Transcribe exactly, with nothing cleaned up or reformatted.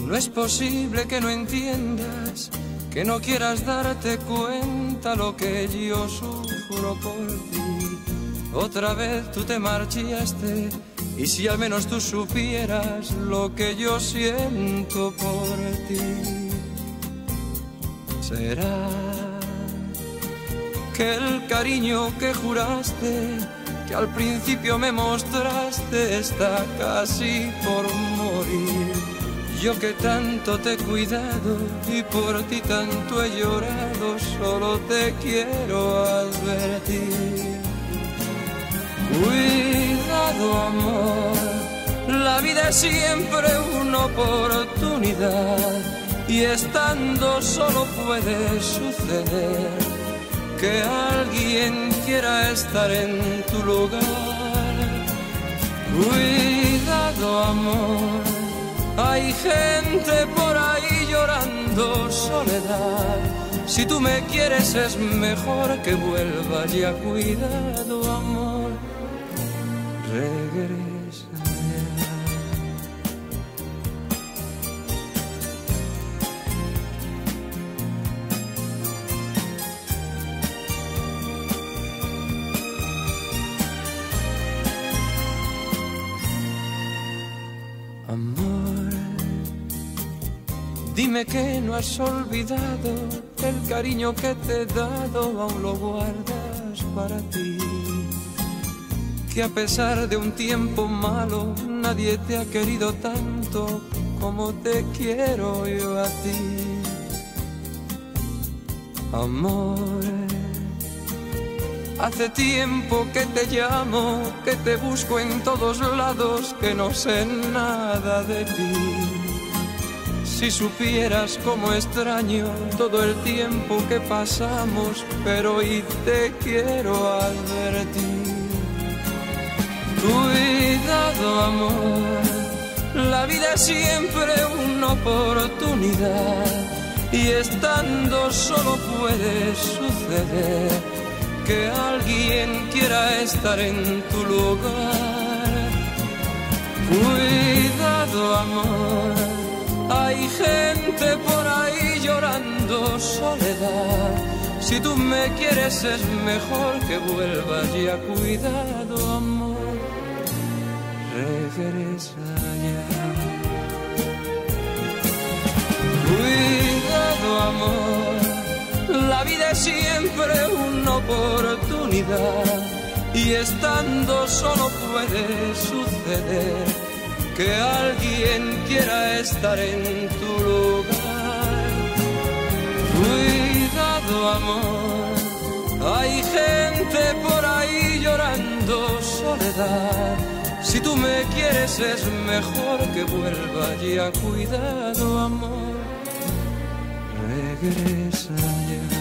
No es posible que no entiendas, que no quieras darte cuenta lo que yo sufro por ti. Otra vez tú te marchaste, y si al menos tú supieras lo que yo siento por ti. Será que el cariño que juraste, que al principio me mostraste, está casi por morir. Yo que tanto te he cuidado y por ti tanto he llorado, solo te quiero advertir. Cuidado, amor, la vida es siempre una oportunidad, y estando solo puede suceder que alguien quiera estar en tu lugar. Cuidado, amor, hay gente por ahí llorando soledad. Si tú me quieres es mejor que vuelvas ya. Cuidado, amor, regresa ya. Amor, dime que no has olvidado el cariño que te he dado, aún lo guardas para ti. Que a pesar de un tiempo malo, nadie te ha querido tanto como te quiero yo a ti. Amor, hace tiempo que te llamo, que te busco en todos lados, que no sé nada de ti. Si supieras cómo extraño todo el tiempo que pasamos, pero hoy te quiero advertir. Cuidado, amor, la vida es siempre una oportunidad, y estando solo puede suceder que alguien quiera estar en tu lugar. Cuidado, amor, hay gente por ahí llorando soledad. Si tú me quieres es mejor que vuelvas ya. Cuidado, amor, regresa ya. Cuidado, amor, la vida es siempre una oportunidad, y estando solo puede suceder que alguien quiera estar en tu lugar. Cuidado, amor, hay gente por ahí llorando soledad. Si tú me quieres es mejor que vuelva ya. Cuidado, amor, regresa ya.